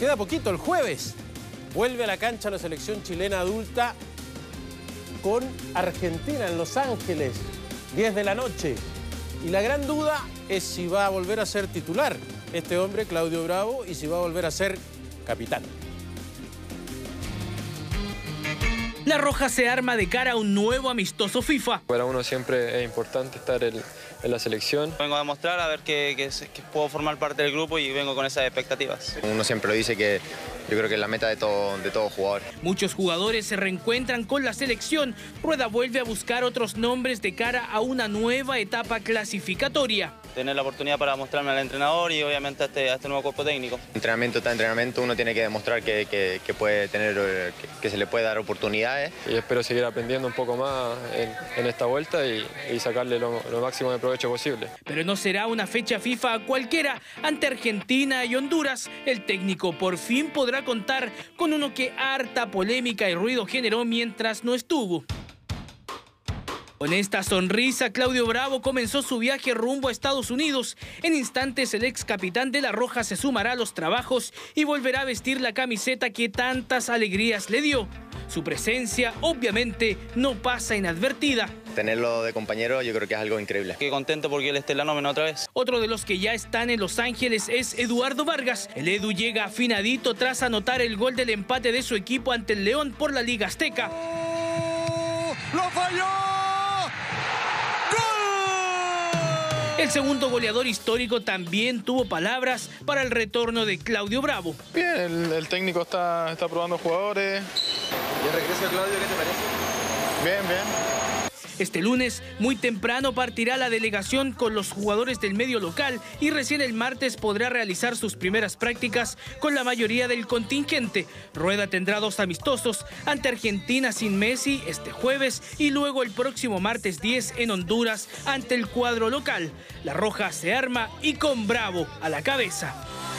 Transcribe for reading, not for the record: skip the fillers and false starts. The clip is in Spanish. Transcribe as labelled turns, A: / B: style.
A: queda poquito, el jueves. Vuelve a la cancha la selección chilena adulta con Argentina en Los Ángeles, 10 de la noche. Y la gran duda es si va a volver a ser titular este hombre, Claudio Bravo, y si va a volver a ser capitán.
B: La Roja se arma de cara a un nuevo amistoso FIFA.
C: Para uno siempre es importante estar en la selección.
D: Vengo a demostrar a ver que puedo formar parte del grupo y vengo con esas expectativas.
E: Uno siempre lo dice que yo creo que es la meta de todo jugador.
B: Muchos jugadores se reencuentran con la selección. Rueda vuelve a buscar otros nombres de cara a una nueva etapa clasificatoria.
D: Tener la oportunidad para mostrarme al entrenador y obviamente a este nuevo cuerpo técnico.
E: Entrenamiento tras entrenamiento uno tiene que demostrar que puede tener, que se le puede dar oportunidades.
C: Y espero seguir aprendiendo un poco más en esta vuelta y sacarle lo máximo de provecho posible.
B: Pero no será una fecha FIFA cualquiera. Ante Argentina y Honduras, el técnico por fin podrá contar con uno que harta polémica y ruido generó mientras no estuvo. Con esta sonrisa, Claudio Bravo comenzó su viaje rumbo a Estados Unidos. En instantes, el ex capitán de La Roja se sumará a los trabajos y volverá a vestir la camiseta que tantas alegrías le dio. Su presencia, obviamente, no pasa inadvertida.
E: Tenerlo de compañero yo creo que es algo increíble.
D: Qué contento porque él esté en la nómina otra vez.
B: Otro de los que ya están en Los Ángeles es Eduardo Vargas. El Edu llega afinadito tras anotar el gol del empate de su equipo ante el León por la Liga Azteca.
F: ¡Oh! ¡Lo falló!
B: El segundo goleador histórico también tuvo palabras para el retorno de Claudio Bravo.
G: Bien, el técnico está probando jugadores.
A: ¿Y el regreso de Claudio qué te parece?
G: Bien, bien.
B: Este lunes, muy temprano, partirá la delegación con los jugadores del medio local y recién el martes podrá realizar sus primeras prácticas con la mayoría del contingente. Rueda tendrá 2 amistosos ante Argentina sin Messi este jueves y luego el próximo martes 10 en Honduras ante el cuadro local. La Roja se arma y con Bravo a la cabeza.